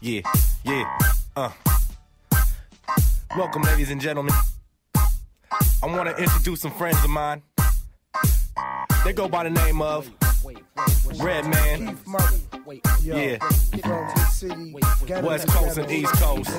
Welcome, ladies and gentlemen. I want to introduce some friends of mine. They go by the name of Redman. Yeah. West Coast and East Coast.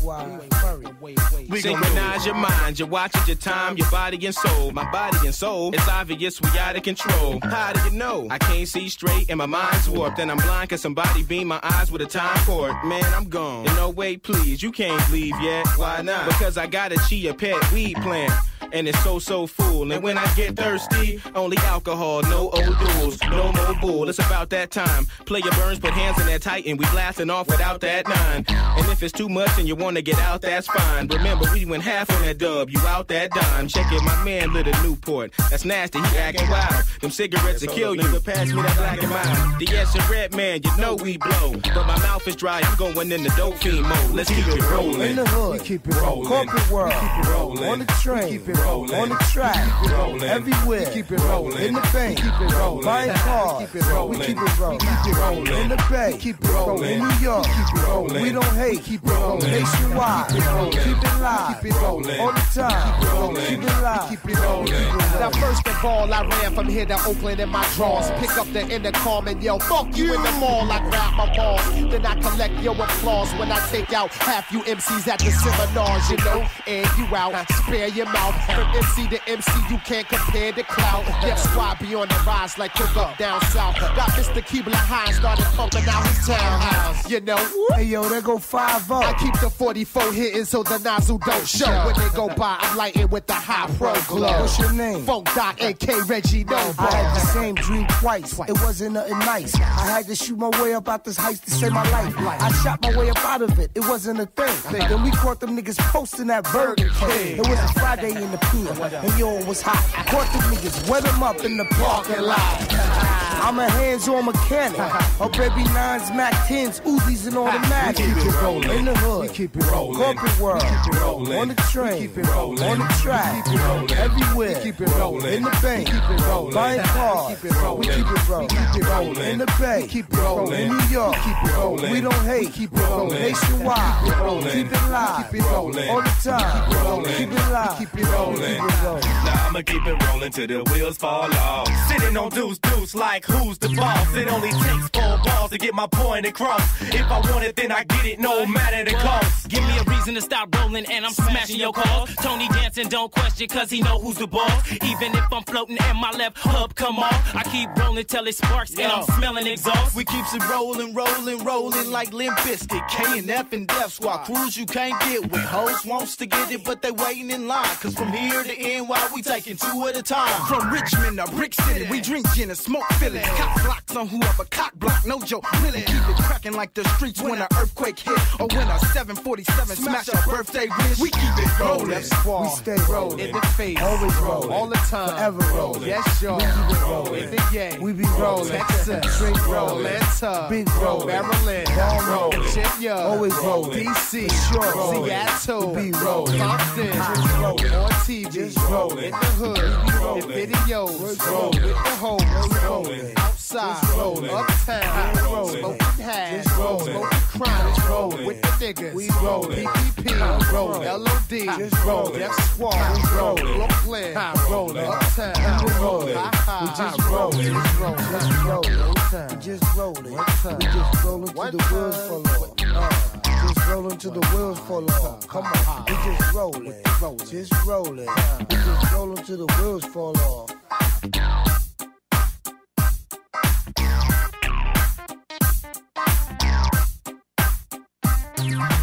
Synchronize your mind, you're watching your time, your body and soul. My body and soul, it's obvious we out of control. How do you know? I can't see straight and my mind's warped. And I'm blind cause somebody beamed my eyes with a time cord. Man, I'm gone. And no way, please, you can't leave yet. Why not? Because I got a chia pet weed plant. And it's so full. And when I get thirsty, only alcohol, no old duels, no more bull. It's about that time. Player Burns, put hands in that tight and we blasting off without that 9. And if it's too much and you wanna get out, that's fine. Remember, we went half on that dub, you out that dime. Check it, my man lit a Newport. That's nasty, he acting wild. Them cigarettes will kill you. Pass me that black and mild. The S and Redman, you know we blow. But my mouth is dry, I'm going in the dope fiend mode. Let's keep it rolling. In the hood, we keep it rolling. Corporate world, we keep it rolling. On the train, keep it rolling. On the track, keep it rolling. Everywhere, keep it rolling. In the bank, keep it rolling. Buying cars, keep it rolling. We keep it rolling. Keep it rolling. In the bay, keep it rolling. In New York, keep it rolling. We don't hate, keep it rolling. Nationwide, keep it rolling. Keep it live, keep it rolling. All the time, keep it rolling. Keep it live, keep it rolling. Now first of all, I ran from here to Oakland in my drawers. Pick up the intercom and yell, fuck you in the mall. I grab my balls, then I collect your applause when I take out half you MCs at the seminars, you know. And you out, spare your mouth. From MC to MC, you can't compare the clout. Yes, squad be on the rise like cook up down south. Got Mr. Keebler high and started pumping out his townhouse, you know. Hey yo, there go 5-0. I keep the 44 hitting so the nozzle don't show. When they go by, I'm lighting with the high pro glow. What's your name? Funk Doc, A.K. Reggie Noble. I had the same dream twice. It wasn't nothing nice. I had to shoot my way up out this heist to save my life. I shot my way up out of it. It wasn't a thing. Then we caught them niggas posting that Burger King. It was a Friday in the PM, and yo, it was hot. Caught them niggas, wet them up in the parking lot. I'm a hands-on mechanic. Oh, baby, 9s, Mac 10s, Uzis, and automatics. We keep it rolling. In the hood, we keep it rolling. Corporate world, we keep it rolling. On the train, we keep it rolling. On the track, we keep it rolling. Everywhere, we keep it rolling. In the bank, we keep it rolling. Buying cars, we keep it rolling. we keep it rolling. We keep it rolling. In the bay, we keep it rolling. In New York, we keep it rolling. We don't hate, we keep it rolling. Nationwide, keep it rolling. Keep it live, keep it rolling. All the time, keep it rolling. Keep it live, keep it rolling. Now I'ma keep it rolling till the wheels fall off. Sitting on deuce like who's the boss? It only takes 4 balls to get my point across. If I want it, then I get it, no matter the cost. Give me a reason to stop rolling and I'm smashing your calls. Tony dancing, don't question, cause he know who's the boss. Even if I'm floating and my left hub come off, I keep rolling till it sparks and I'm smelling exhaust. We keeps it rolling like Limp Bizkit. K&F and Def Squad, crews you can't get with. Hoes wants to get it, but they waiting in line. Cause from here to NY, we taking 2 at a time. From Richmond to Brick City, we drink gin and smoke Philly. Cop blocks on whoever cock block, no joke, really. Keep it cracking like the streets when an earthquake hit. Or when a 747 smash a birthday wish. We keep it rolling. We stay rolling. In the face, always rolling. All the time, forever rolling. Yes, sure. We keep it rolling. In the game, we be rolling. Texas, straight rolling. rolling. Big rolling. Maryland, rolling. Virginia, always rolling. DC, sure. Seattle, we be rolling. Compton, rolling. on TV, just rolling. in the hood, in videos, rolling. with the hoes, rolling. outside, rolling. uptown, rolling. smoking hash, Just rolling. smoking crime, rolling. with the niggas, We rolling. PPP, rolling. LOD, Just rolling. Def Squad, rolling. Brooklyn, rolling. uptown, rolling. We just rolling. just rolling, Just rolling. We just rolling. We just rolling till the wheels fall off. Just rolling till the wheels fall off. Come on, we just rolling. Just rolling. We just rolling till the wheels fall off. Yeah.